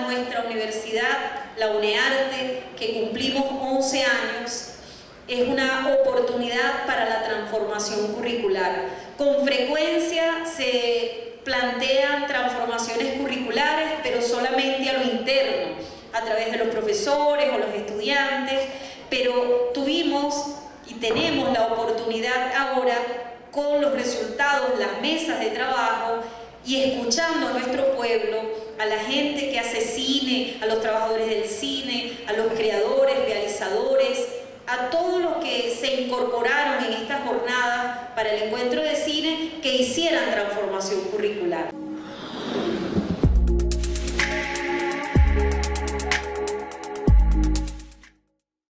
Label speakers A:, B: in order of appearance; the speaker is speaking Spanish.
A: nuestra universidad, la UNEARTE, que cumplimos 11 años, es una oportunidad para la transformación curricular. Con frecuencia se plantean transformaciones curriculares, pero solamente a lo interno, a través de los profesores o los estudiantes, pero tuvimos y tenemos la oportunidad ahora, con los resultados, las mesas de trabajo, y escuchando a nuestro pueblo, a la gente que hace cine, a los trabajadores del cine, a los creadores, realizadores, a todos los que se incorporaron en estas jornadas para el encuentro de cine, que hicieran transformación curricular.